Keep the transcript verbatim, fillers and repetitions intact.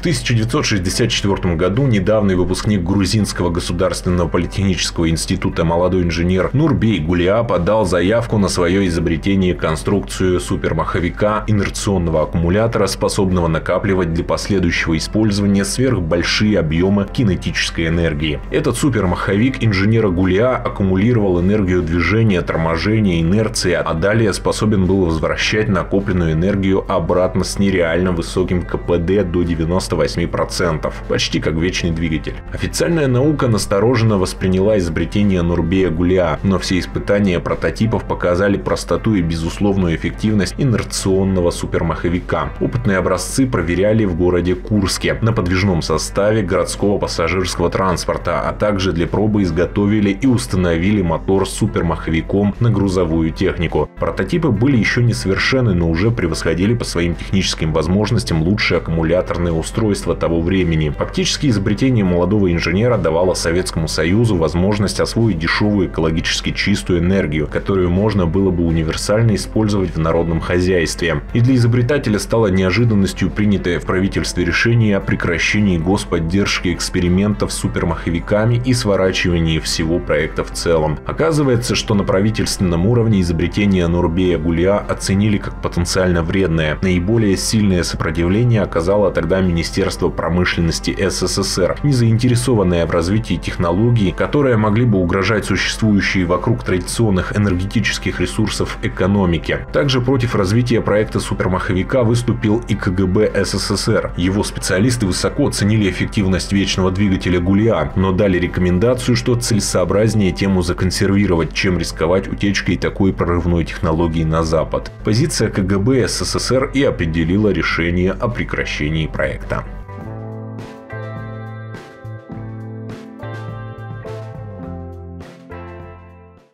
В тысяча девятьсот шестьдесят четвёртом году недавний выпускник Грузинского государственного политехнического института молодой инженер Нурбей Гулиа подал заявку на свое изобретение конструкцию супермаховика инерционного аккумулятора, способного накапливать для последующего использования сверхбольшие объемы кинетической энергии. Этот супермаховик инженера Гулиа аккумулировал энергию движения, торможения, инерции, а далее способен был возвращать накопленную энергию обратно с нереально высоким КПД до девяноста восьми процентов, почти как вечный двигатель. Официальная наука настороженно восприняла изобретение Нурбея Гулиа, но все испытания прототипов показали простоту и безусловную эффективность инерционного супермаховика. Опытные образцы проверяли в городе Курске на подвижном составе городского пассажирского транспорта, а также для пробы изготовили и установили мотор с супермаховиком на грузовую технику. Прототипы были еще несовершенны, но уже превосходили по своим техническим возможностям лучшие аккумуляторные устройства того времени. Фактически изобретение молодого инженера давало Советскому Союзу возможность освоить дешевую экологически чистую энергию, которую можно было бы универсально использовать в народном хозяйстве. И для изобретателя стало неожиданностью принятое в правительстве решение о прекращении господдержки экспериментов с супермаховиками и сворачивании всего проекта в целом. Оказывается, что на правительственном уровне изобретение Нурбея Гулиа оценили как потенциально вредное. Наиболее сильное сопротивление оказало тогда Министерство Министерство промышленности СССР, не заинтересованное в развитии технологий, которые могли бы угрожать существующей вокруг традиционных энергетических ресурсов экономике. Также против развития проекта супермаховика выступил и КГБ СССР. Его специалисты высоко оценили эффективность вечного двигателя Гулиа, но дали рекомендацию, что целесообразнее тему законсервировать, чем рисковать утечкой такой прорывной технологии на Запад. Позиция КГБ СССР и определила решение о прекращении проекта.